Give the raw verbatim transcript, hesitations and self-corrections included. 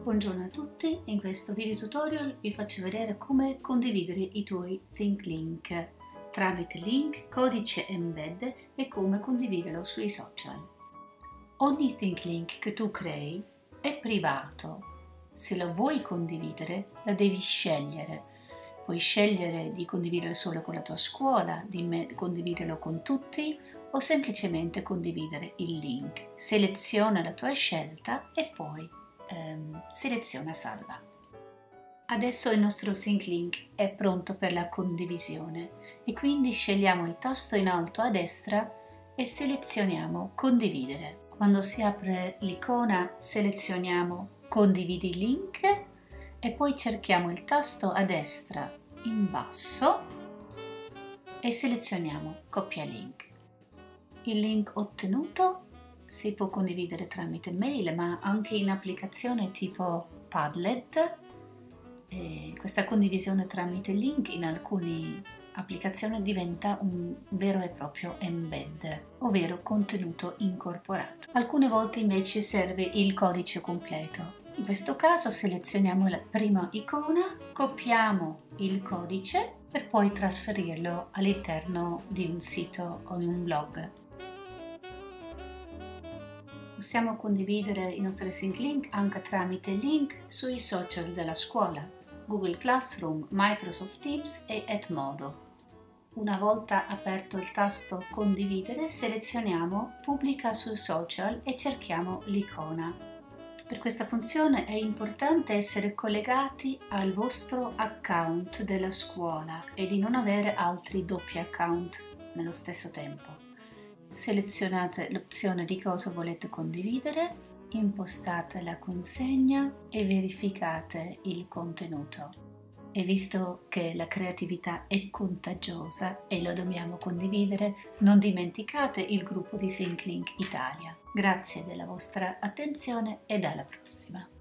Buongiorno a tutti, in questo video tutorial vi faccio vedere come condividere i tuoi ThinkLink tramite link, codice embed e come condividerlo sui social. Ogni ThinkLink che tu crei è privato. Se lo vuoi condividere, la devi scegliere. Puoi scegliere di condividerlo solo con la tua scuola, di condividerlo con tutti o semplicemente condividere il link. Seleziona la tua scelta e poi ehm, seleziona salva. Adesso il nostro ThinkLink è pronto per la condivisione e quindi scegliamo il tasto in alto a destra e selezioniamo condividere. Quando si apre l'icona selezioniamo condividi link e poi cerchiamo il tasto a destra in basso e selezioniamo copia link. Il link ottenuto si può condividere tramite mail, ma anche in applicazione tipo Padlet. E questa condivisione tramite link in alcune applicazioni diventa un vero e proprio embed, ovvero contenuto incorporato. Alcune volte invece serve il codice completo. In questo caso selezioniamo la prima icona, copiamo il codice per poi trasferirlo all'interno di un sito o di un blog. Possiamo condividere i nostri ThinkLink anche tramite link sui social della scuola, Google Classroom, Microsoft Teams e Edmodo. Una volta aperto il tasto condividere, selezioniamo pubblica sui social e cerchiamo l'icona. Per questa funzione è importante essere collegati al vostro account della scuola e di non avere altri doppi account nello stesso tempo. Selezionate l'opzione di cosa volete condividere, impostate la consegna e verificate il contenuto. E visto che la creatività è contagiosa e lo dobbiamo condividere, non dimenticate il gruppo di ThinkLink Italia. Grazie della vostra attenzione e alla prossima!